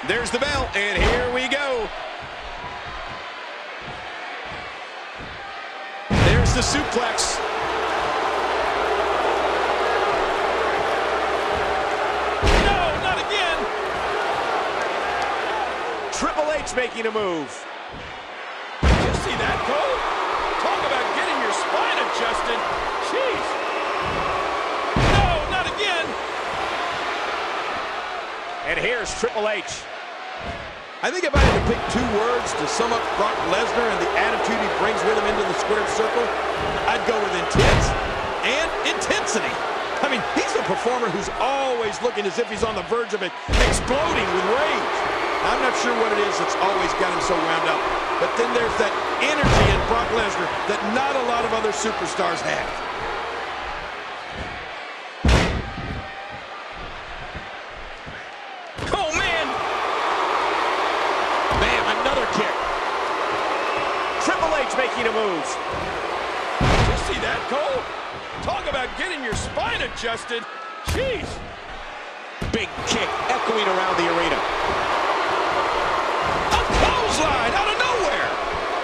There's the bell, and here we go. There's the suplex. No, not again. Triple H making a move. Did you see that, Cole? Talk about getting your spine adjusted. Jeez. No, not again. And here's Triple H. I think if I had to pick two words to sum up Brock Lesnar and the attitude he brings with him into the squared circle, I'd go with intense and intensity. I mean, he's a performer who's always looking as if he's on the verge of exploding with rage. I'm not sure what it is that's always got him so wound up, but then there's that energy in Brock Lesnar that not a lot of other superstars have. Making a move. Did you see that, Cole? Talk about getting your spine adjusted. Jeez. Big kick echoing around the arena. A clothesline out of nowhere.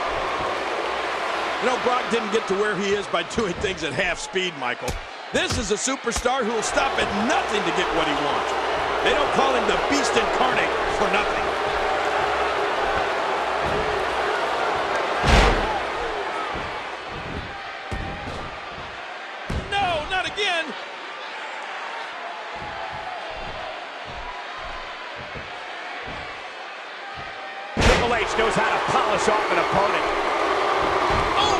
You know, Brock didn't get to where he is by doing things at half speed, Michael. This is a superstar who will stop at nothing to get what he wants. They don't call him the Beast Incarnate for nothing. Triple H knows how to polish off an opponent. Oh!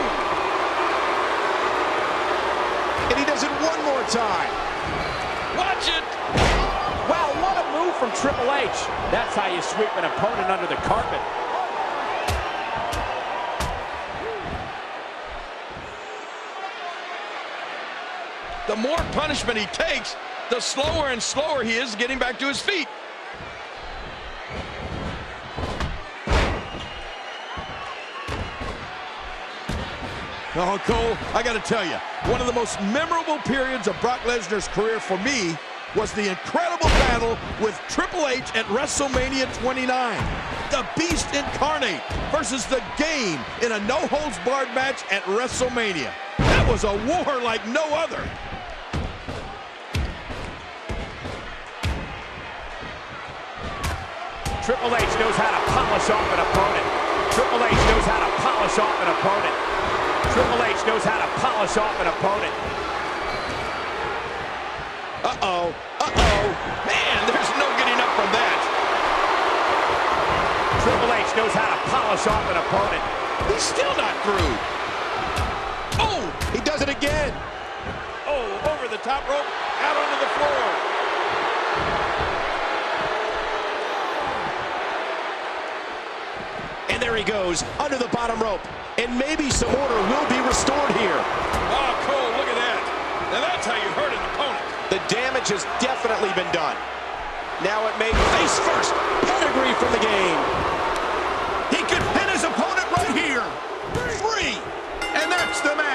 And he does it one more time. Watch it! Wow, what a move from Triple H. That's how you sweep an opponent under the carpet. The more punishment he takes, the slower and slower he is getting back to his feet. Oh, Cole, I got to tell you, one of the most memorable periods of Brock Lesnar's career for me was the incredible battle with Triple H at WrestleMania 29. The Beast Incarnate versus the Game in a no-holds-barred match at WrestleMania. That was a war like no other. Triple H knows how to polish off an opponent. Triple H knows how to polish off an opponent. Triple H knows how to polish off an opponent. Uh-oh. Uh-oh. Man, there's no getting up from that. Triple H knows how to polish off an opponent. He's still not through. Oh, he does it again. Oh, over the top rope, out onto the floor. And there he goes, under the bottom rope. And maybe some order will be restored here. Oh, Cole, look at that. Now that's how you hurt an opponent. The damage has definitely been done. Now it may face first. Pedigree from the Game. He could pin his opponent right here. Free. And that's the match.